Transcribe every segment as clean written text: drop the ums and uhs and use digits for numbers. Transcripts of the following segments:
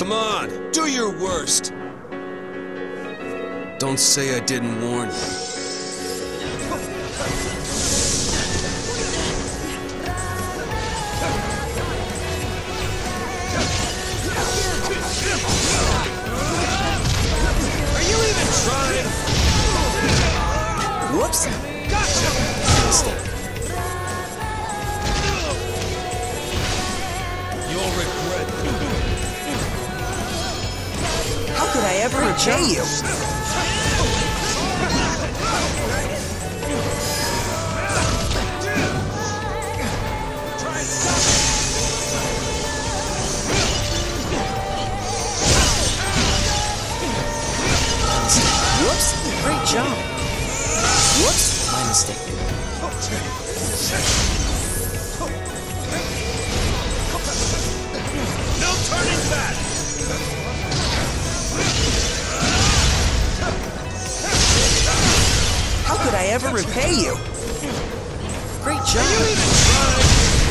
Come on, do your worst. Don't say I didn't warn you. Are you even trying? Whoops! Gotcha! You'll regret that. How could I ever repay you? Try and stop it! Whoops! Great job! Whoops! My mistake. No turning back! How could I ever repay you? Great job! Are you even trying?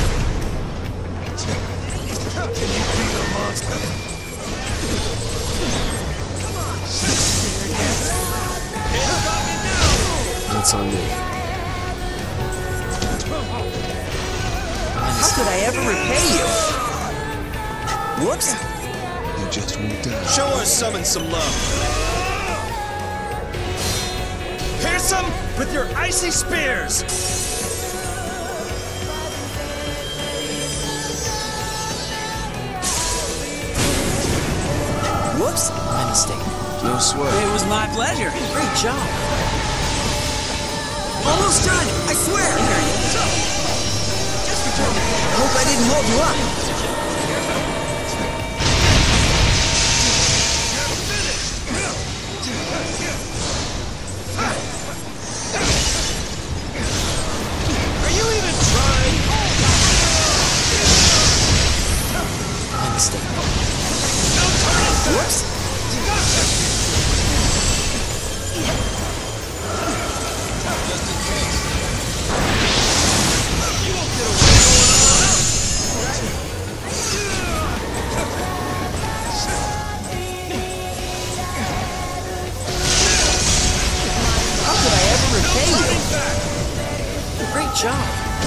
Can you beat a monster? That's on me. How could I ever repay you? Whoops! You just won't die. Show our summon some love. Pierce them with your icy spears! Whoops! My mistake. No sweat. It was my pleasure. Great job. Almost done, I swear! Hope I didn't hold you up. Are you even trying? My mistake. No turning back! Whoops! Gotcha! Just in case. You won't get away going all out! How could I ever repay you? Turning back! Great job.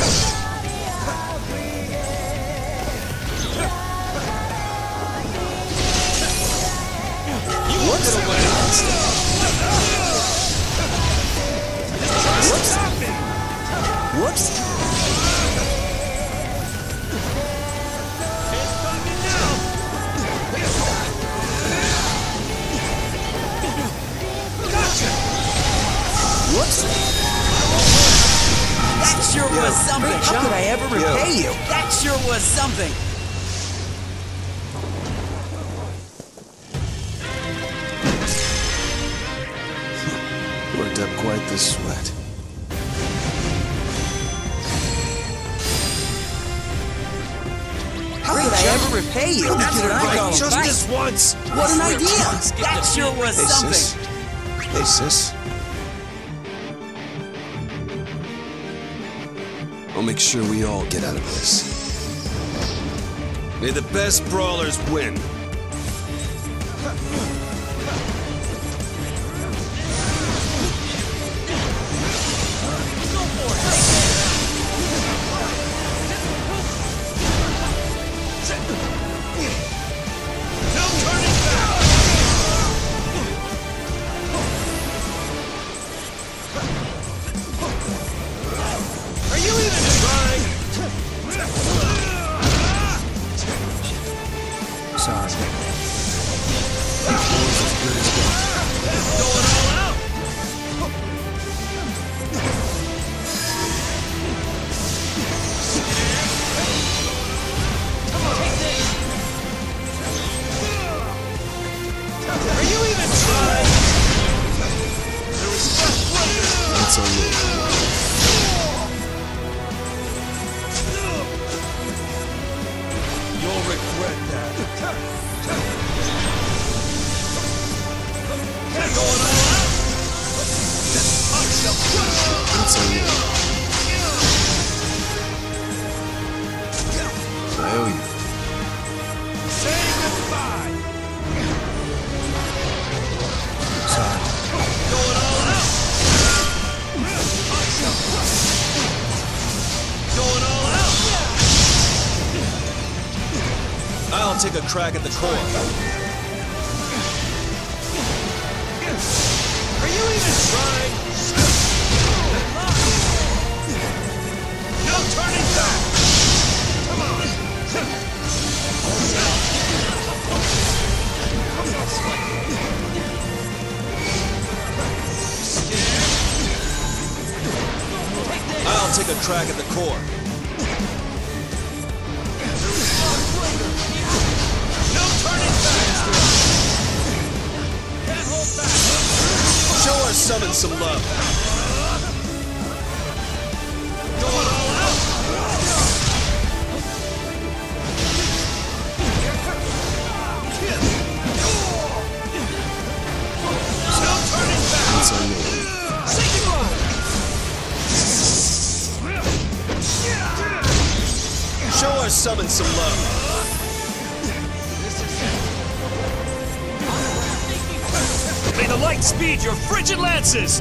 You won't get away! Whoops! Stop me! Whoops! Can't stop me now! Gotcha! Whoops! That sure was something. How could I ever repay you? That sure was something. Worked up quite the sweat. How could I ever repay you? That's what I call a Just fight. this once. What an idea! That sure was Hey, something. sis. Hey, sis. I'll make sure we all get out of this. May the best brawlers win. No turning back! Are you even trying? Sorry. Going all out! Are you even trying? There was just wonder. That's on me. You'll regret that. Going all out? That's on me. I owe you. Say goodbye! I'll take a crack at the core. Are you even trying? No turning back! Come on! I'll take a crack at the core. No turning back! Can't hold back! Show our summon some love. Going all out! No turning back! It's on me. Show our summon some love. May the light speed your frigid lances!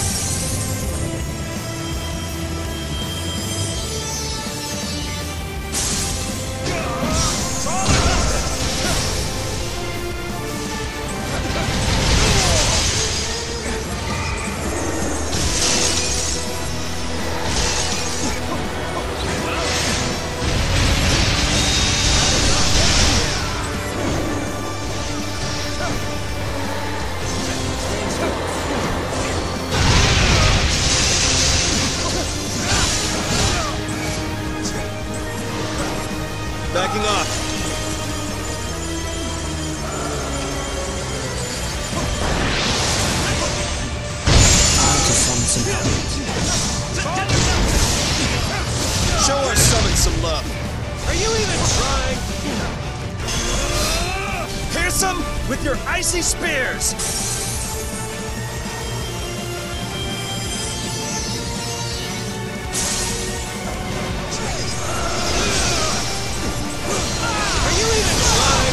Backing off. Show our summon some love. Are you even trying? Pierce them with your icy spears! Are you even trying?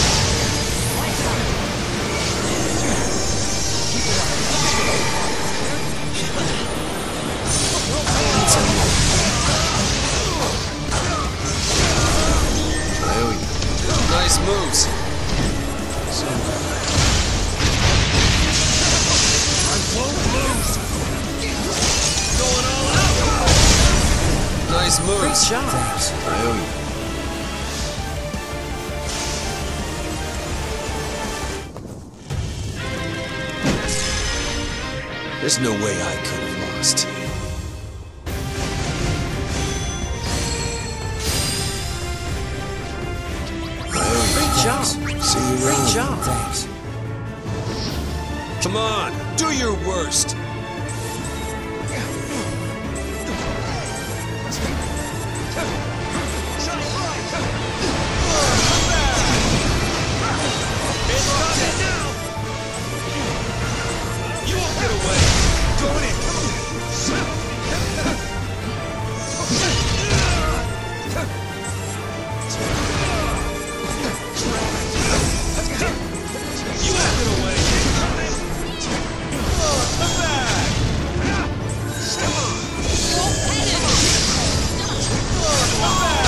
Nice moves. Going all out! Nice moves. Great job. Thanks. I owe you. There's no way I could have lost. Great job. See you Great around. job. Thanks. Come on, do your worst. It's coming now! You won't get away! Going in! You won't get away! Come back! Come on! Come back!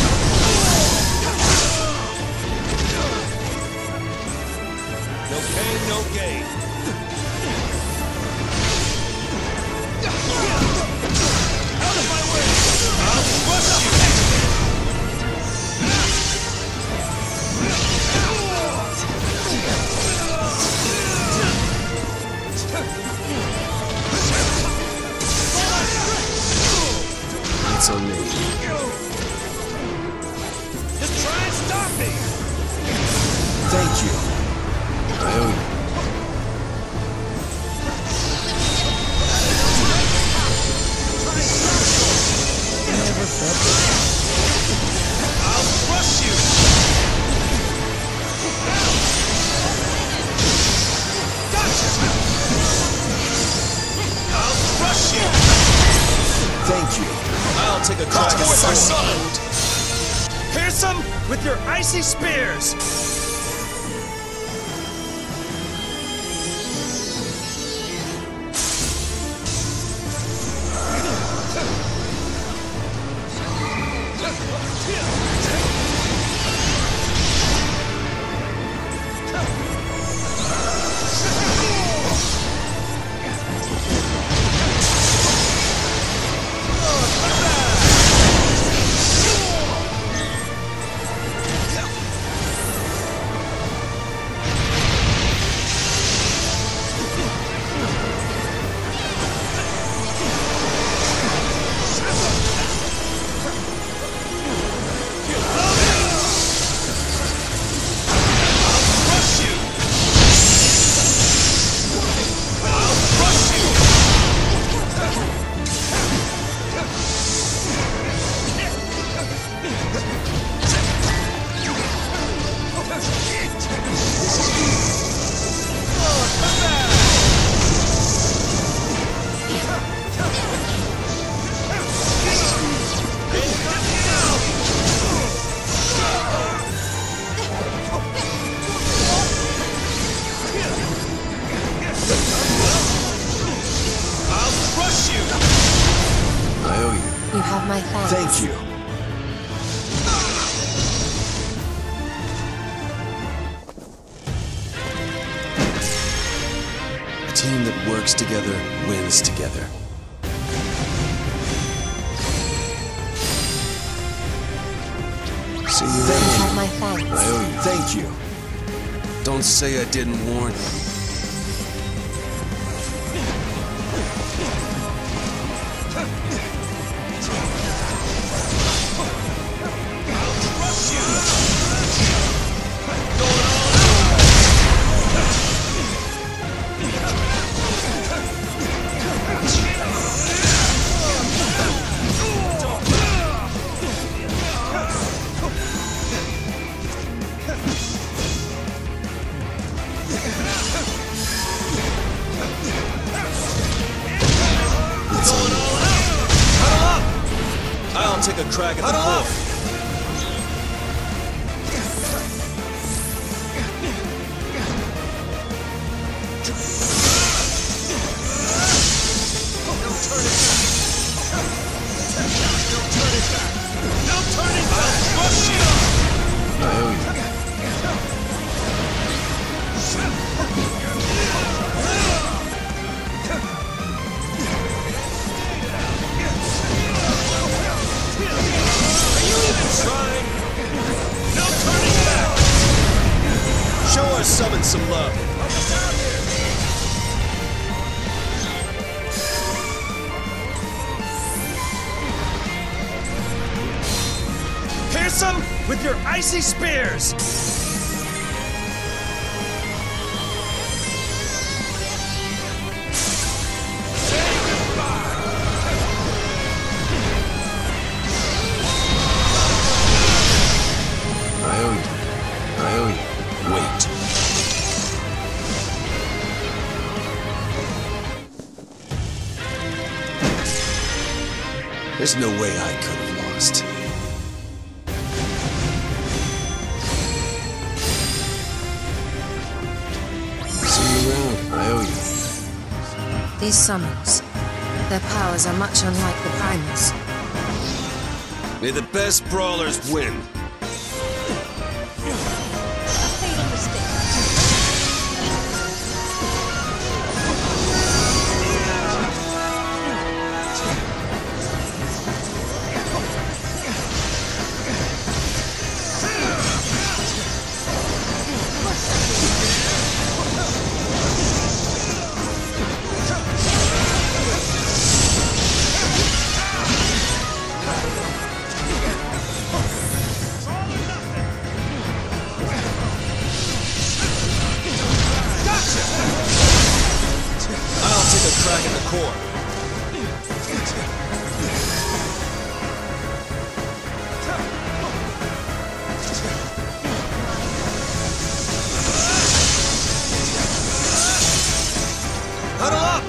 No pain, no gain. Out of my way! I'll crush you! It's on me. Just try and stop me! Thank you. I owe you. I'll crush you! Gotcha! I'll crush you! Thank you. I'll take a crack at the Force are core. summoned! Pierce them with your icy spears! Thank you. A team that works together wins together. See you later. Have my thanks. I owe you. Thank you. Don't say I didn't warn you. I'll take a crack at the core. Show our summon some love. Pierce them with your icy spears! Wait. There's no way I could have lost. See you around. I owe you. These summons, their powers are much unlike the primals. May the best brawlers win. Crack in the core. Huddle up!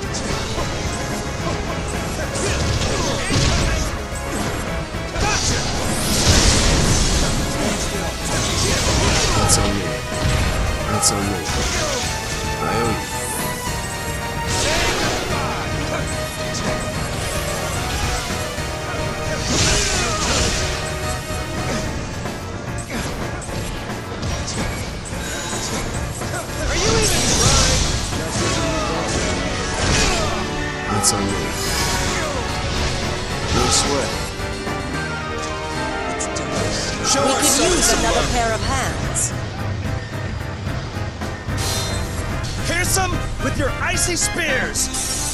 Gotcha! That's on me. That's on me. I owe you. That's on me. No sweat. Show We us could use some another love. pair of hands. Pierce them with your icy spears!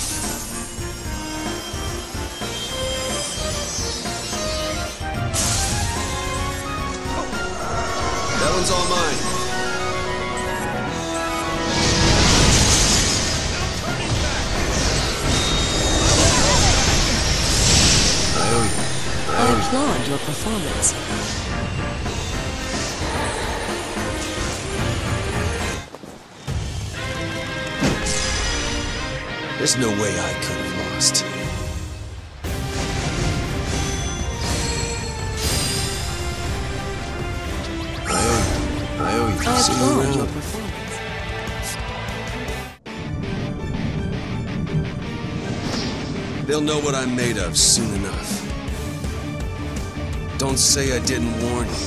That one's all mine. I applaud your performance. There's no way I could have lost. I owe you. I See you applaud your around. performance. They'll know what I'm made of soon enough. Don't say I didn't warn you.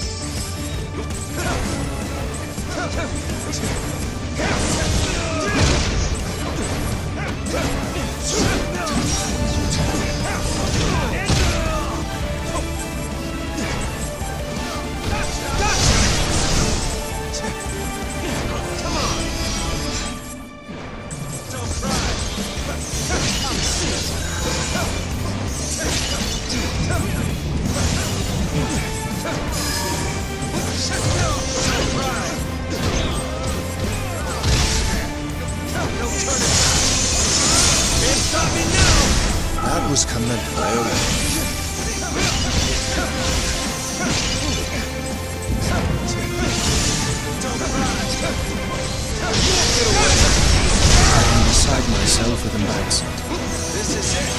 That was commendable. I am beside myself with embarrassment. This is it.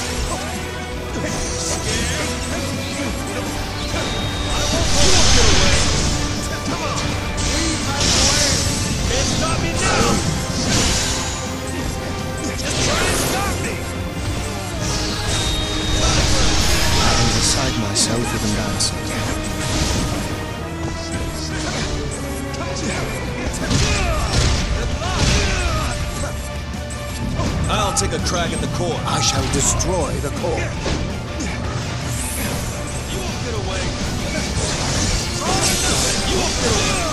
Come on. Can't stop me now. Just try and stop me. I am beside myself with embarrassment. I'll take a crack at the core. I shall destroy the core. You won't get away. You won't get away.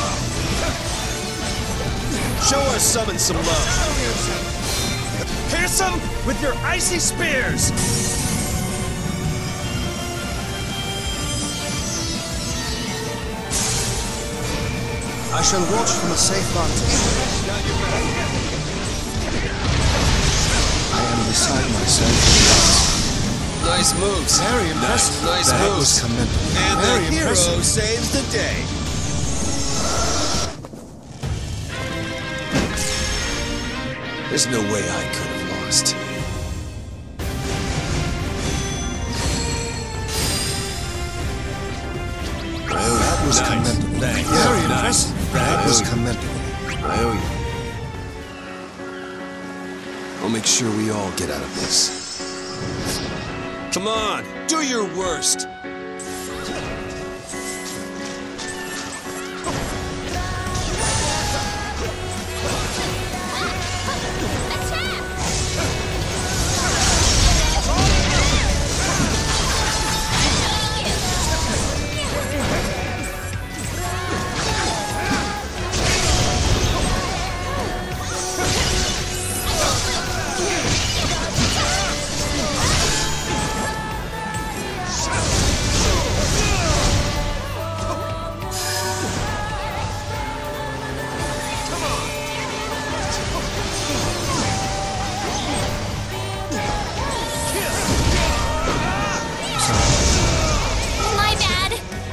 Show our summon some love. Pierce them with your icy spears. I shall watch from a safe vantage. I am beside myself with embarrassment. Nice moves. Very impressive. Nice That moves. was commendable. And Very the hero impressive. saves the day. There's no way I could have lost. That was commendable. Thanks. Very Nice. impressive. That was commendable. I owe you. I'll make sure we all get out of this. Come on, do your worst. My bad.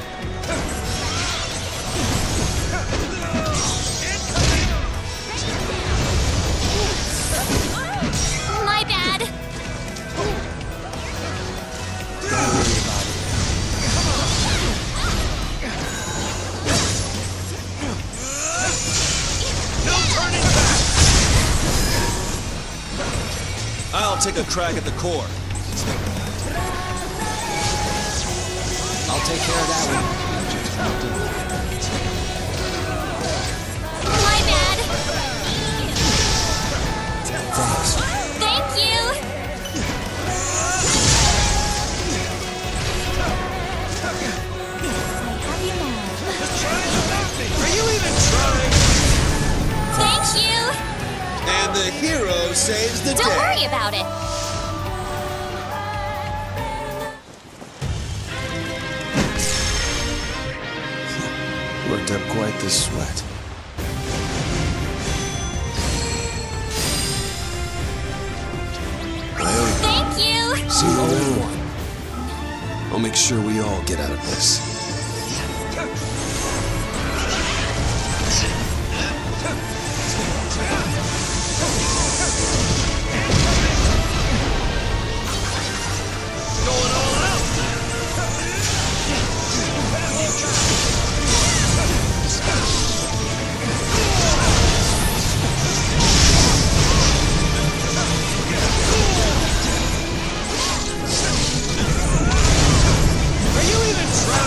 My bad. No turning back. I'll take a crack at the core. I'll take care of that one. My bad. Thanks. Thank you. Are you even trying? Thank you. And the hero saves the Don't day. worry about it. Worked up quite the sweat. I owe Thank you. you. See you later. I'll make sure we all get out of this. Going all out. Are you even trying?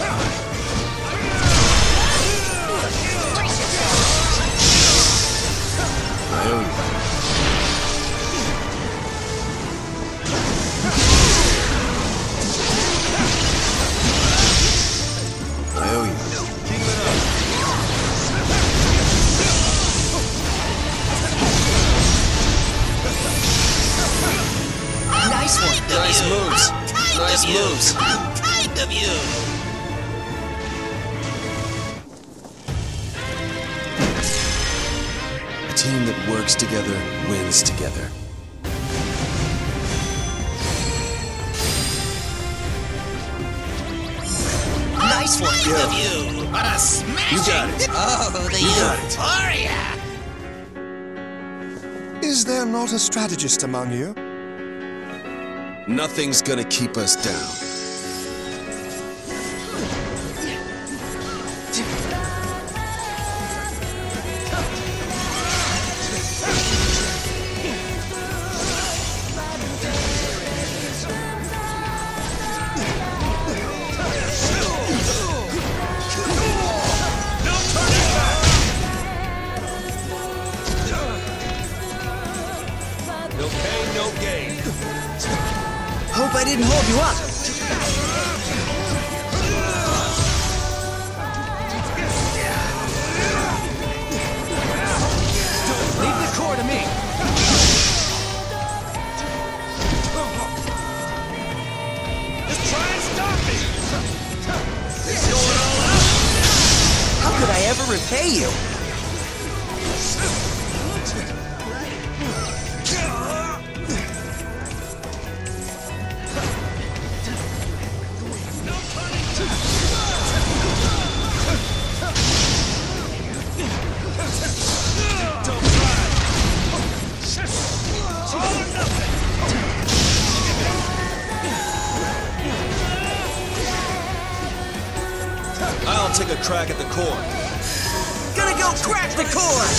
I owe you. I owe you. Nice one. Nice moves. Nice moves. How kind of you. A team that works together wins together. Nice one of you. What a smashing. You got it. Oh, the You got it. euphoria. Is there not a strategist among you? Nothing's gonna keep us down. No pain, no gain. Hope I didn't hold you up. Leave the core to me. Just try and stop me. Going all out. How could I ever repay you? Don't try. All or nothing. I'll take a crack at the core. Gonna go crack the core.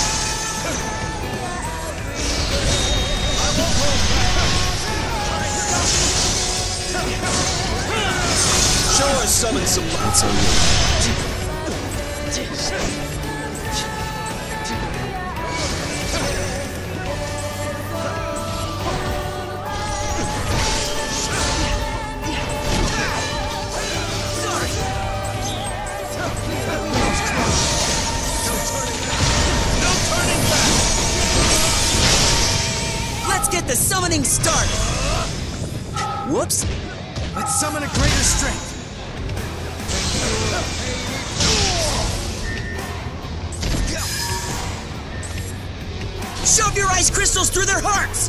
Show her summon some light. That's on you. No turning back. Let's get the summoning started. Whoops. Let's summon a greater strength. Shove your ice crystals through their hearts.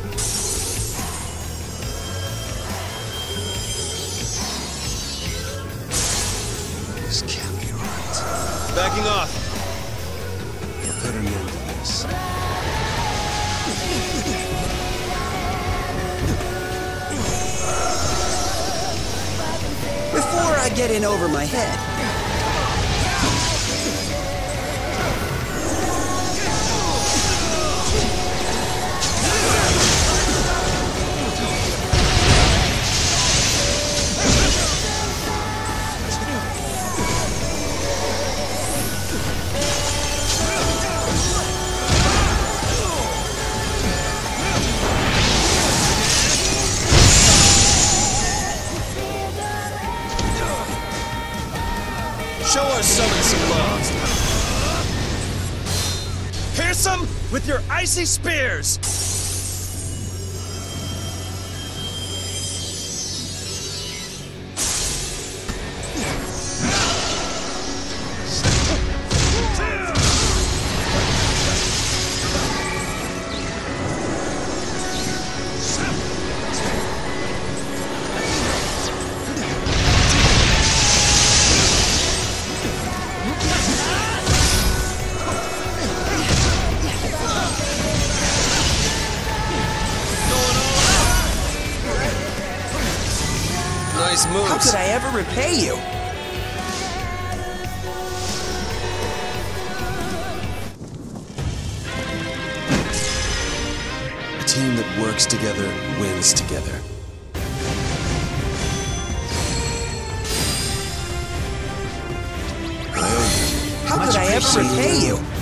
This can't be right. Backing off. We'll put an end to this. Before I get in over my head. Show her summon some love. Pierce them with your icy spears. Nice moves. How could I ever repay you? A team that works together wins together. could I ever repay you?